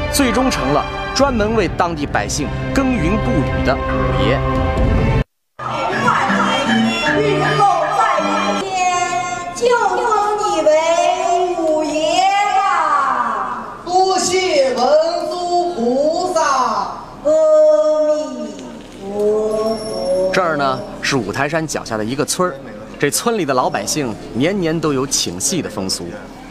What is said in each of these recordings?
最终成了专门为当地百姓耕耘布雨的五爷。 日后在人间就封你为五爷吧。 多谢文殊菩萨。 阿弥陀佛。 这儿呢是五台山脚下的一个村儿，这村里的老百姓年年都有请戏的风俗。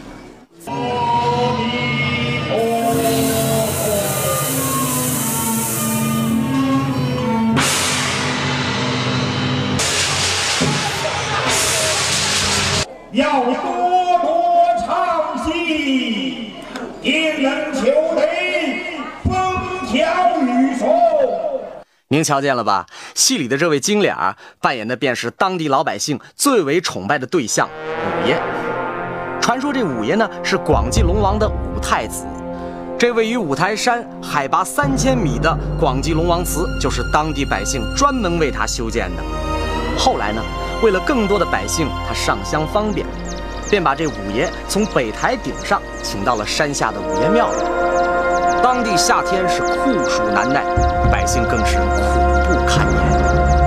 要多多唱戏，听人求得风调雨顺。 您瞧见了吧？戏里的这位金脸儿扮演的便是当地老百姓最为崇拜的对象五爷。传说这五爷呢是广济龙王的五太子，这位于五台山海拔3000米的广济龙王祠就是当地百姓专门为他修建的。后来呢？ 为了更多的百姓，他上香方便，便把这五爷从北台顶上请到了山下的五爷庙里。当地夏天是酷暑难耐，百姓更是苦不堪言。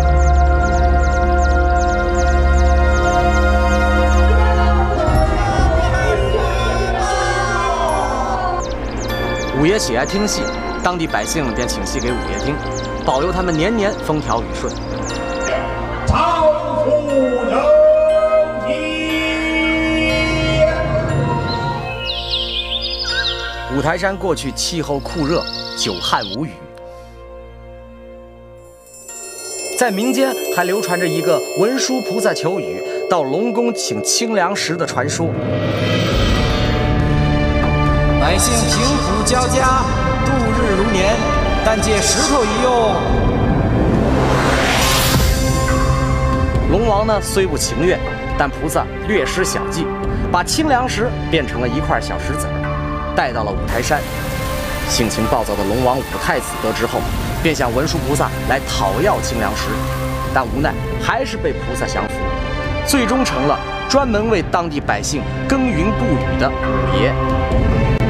五爷喜爱听戏，当地百姓便请戏给五爷听，保佑他们年年风调雨顺。 五台山过去气候酷热，久旱无雨，在民间还流传着一个文殊菩萨求雨到龙宫请清凉石的传说。 百姓贫苦交加，度日如年，但借石头一用。 龙王呢虽不情愿，但菩萨略施小计，把清凉石变成了一块小石子儿。 带到了五台山，性情暴躁的龙王五太子得知后，便向文殊菩萨来讨要清凉石，但无奈还是被菩萨降服，最终成了专门为当地百姓耕耘布雨的五爷。